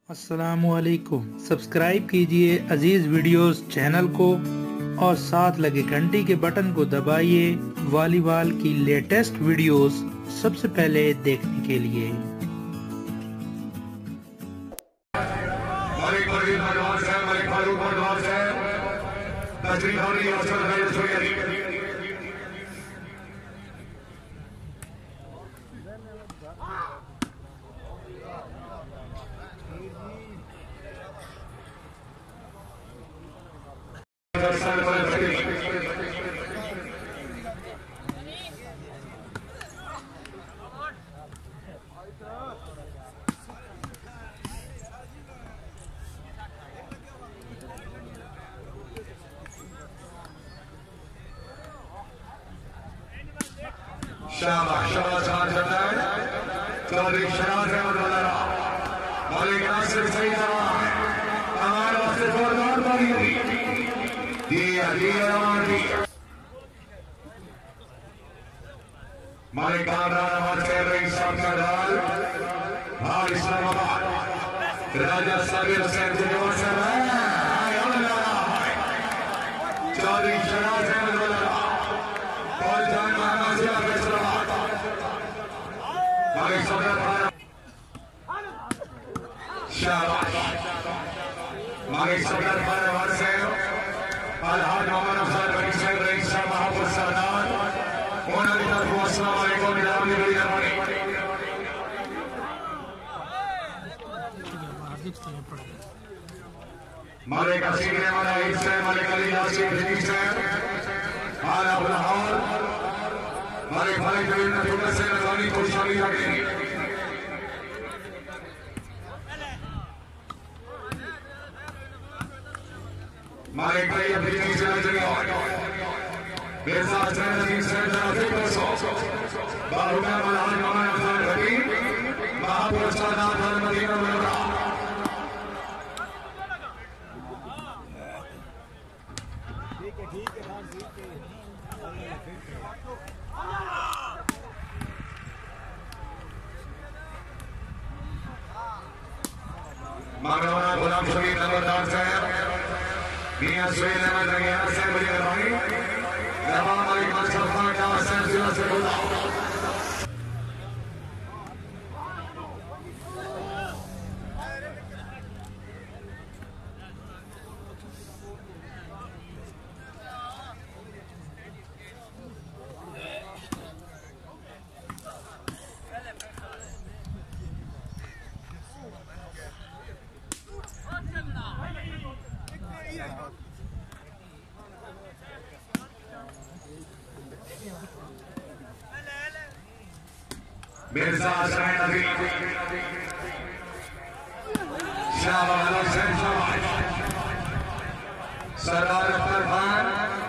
अस्सलामुअलैकुम। सब्सक्राइब कीजिए अजीज videos channel को और साथ लगे घंटी के बटन को दबाइए वॉलीबॉल की लेटेस्ट वीडियोस सबसे पहले देखने के लिए। चौधरी शराज मलिक नासिर सईद अवान वास्ते जोरदार ताली अवान की मलिक सरदार इस्लामाबाद राजा Sabir Hussain Chaudhary Sharaj Malik Sardar Sardar Malik Asir Malik Ali Nasir Malik Malik भाई अपनी टीम से लगे बेसार चैनल सैयद बारूका मलान मामा अफसान भट्टी महापुरस्कार नाम मदीना मुनव्वरा ठीक है मानवना गुलाम शरीफ नंबरदार साहब मियां सईद अहमद रंगिया से बड़ी मेहरबानी रहमान मलिक मुस्तफा का हसन जिला से बोला مرزا سعید سردار اخter خان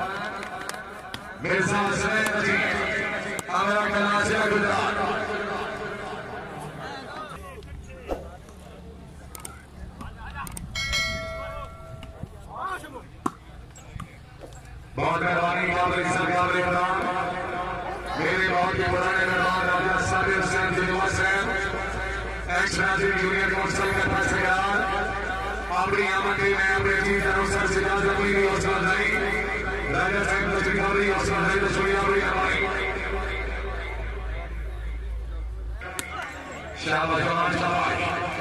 مرزا سعید اعوان ناصر گجرات बहुत मेहरबानी काबिल सरकार मेरे बहुत ही पुराने मेहमान Raja Sabir Hussain ex Nasir junior council के पैसेदार अपनी आमद में अपने जीत अनुसार से ज्यादा कोई नहीं हौसला नहीं राजा साहब को जिम्मेदारी हौसला नहीं तो छोड़िया बड़ी हमारी शाबाश शाबाश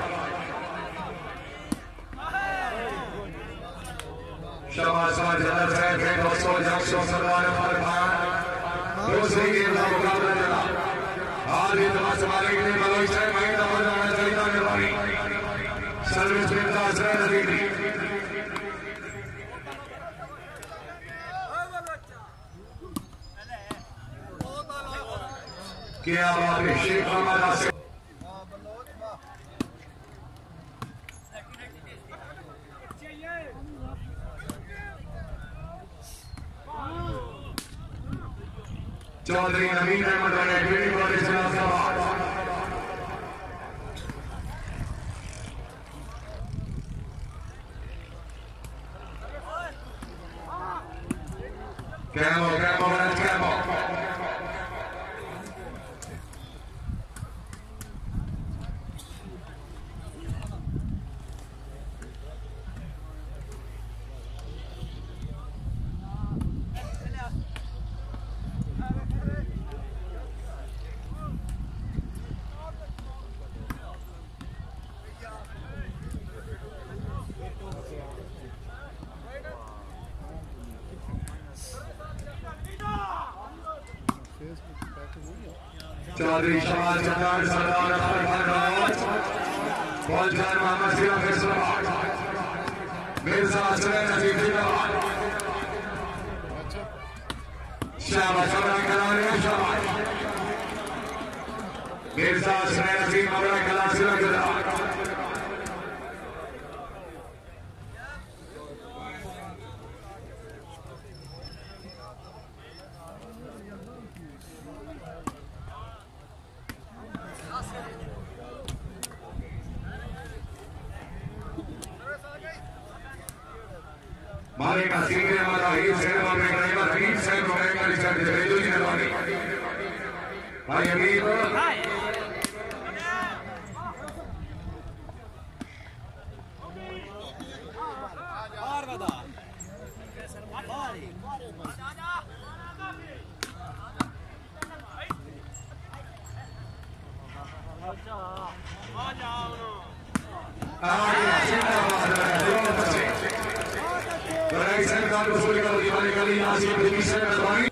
शाबाश जनाब साहब के दोस्तों जनाब सरदार अख्तर खान दूसरी गेम का मुकाबला चला आज ये तमाशा मालिक ने बलोच है मैं दफा चलता मेहरबानी सर्विस मिलता है नजीर क्या बात है शेख अहमद चौधरी नवीद अहमद Camo. चौधरी शमाल सरदार सरदार अख्तर खान फौजदार मोहम्मद सिरा फैसल मिर्जा हसनैन नजीब जिंदाबाद शाबाश अमरा कलारे शाबाश मिर्जा हसनैन नजीब अमरा कला सिरा जिंदाबाद Malik Nasir ne hamaरा हीर सैयद अपने ड्राइवर हीर सैयद को मैं कर सकते हैं जो जी नवानी भाई अमीर और बता वड़ाइच सरकार को सोले का दीवाने का लिए नासिर भट्टी से मेहरबानी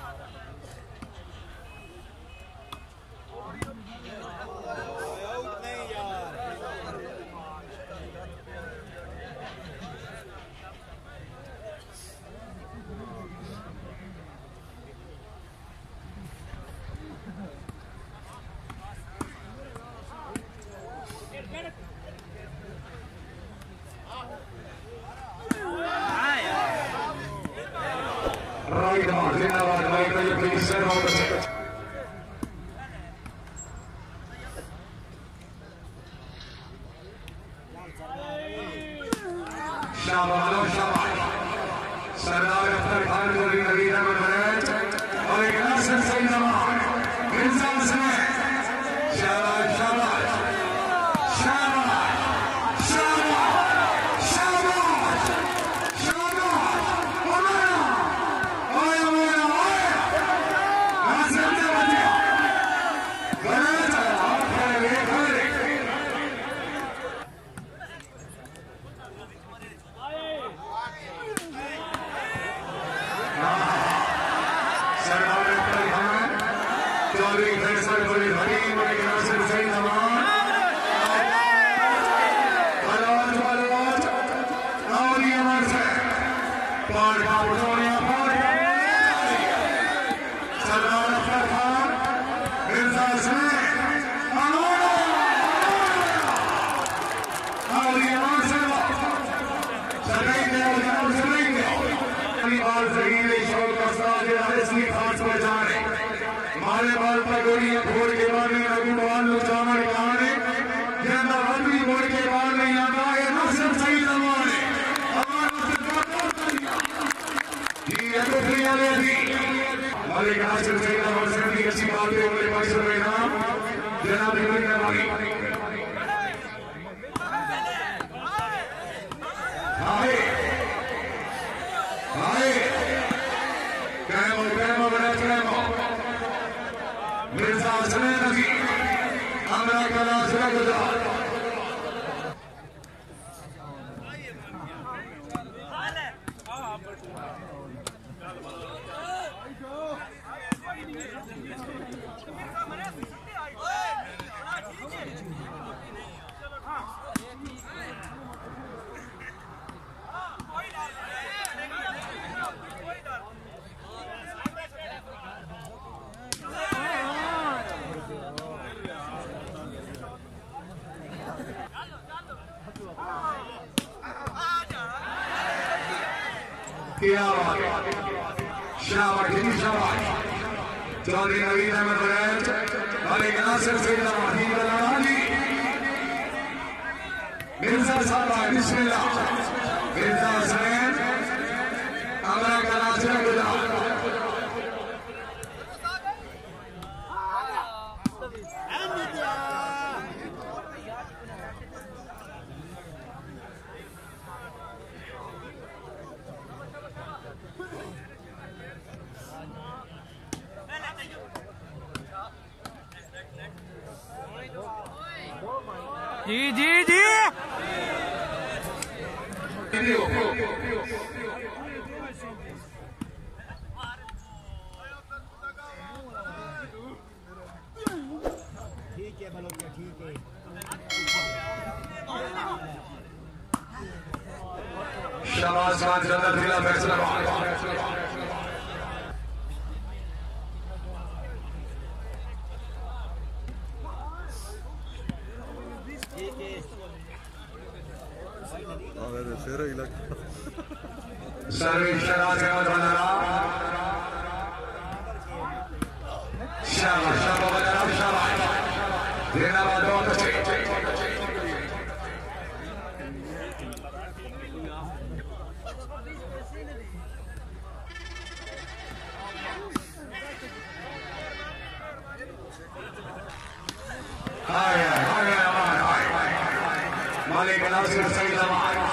सरदार अख्तर खान चौधरी नवीद अहमद वड़ाइच और एक नासिर सईद अवान मिर्जा हसनैन शाबाश शाबाश शाबाश शाबाश शाबाश शाबाश ओए ओए ओए नासिर ने बचे वड़ाइच आप खड़े खड़े सरदार अख्तर खान चौधरी फैसल भट्टी मलिक नासिर सईद अवान बलोच बलोच और ये मर्ज़ा पार का उठोनिया पार सरदार अख्तर खान मिर्जा हसनैन और ये मर्ज़ा सईद ने और सईद ने बाल ज़हीर शौक का साज इसलिए खास पहचाने मारे बाल पर गोलियां फोड़ के मारने रघु बाल लुचावन कहाने जिंदा बंदी मोड़ के बाल नहीं आता है नासिर सईद अवान जी ये तो प्रिया ले दी मालिक नासिर सईद अवान से भी अच्छी बात है मेरे पैसे में नाम जनाब इब्राहिम नवानी हाय हाय कैमो कैमो बड़ा कैमो मिर्जा हसनैन नजीब हमरा कला सिरा गुजार शाबाश शाबाश चौधरी नवीद अहमद वड़ाइच मलिक नासिर सईद अवान मिर्जा साहब बिस्मिल्लाह मिर्जा हसनैन हमरा कला सिरा गुजार जी जी जी शाबाश पांच रन जिला फैसला सर्विस शराब के बाद बना शाबाश शाबाश शाबाश देना वादों को Malik Nasir Saeed Awan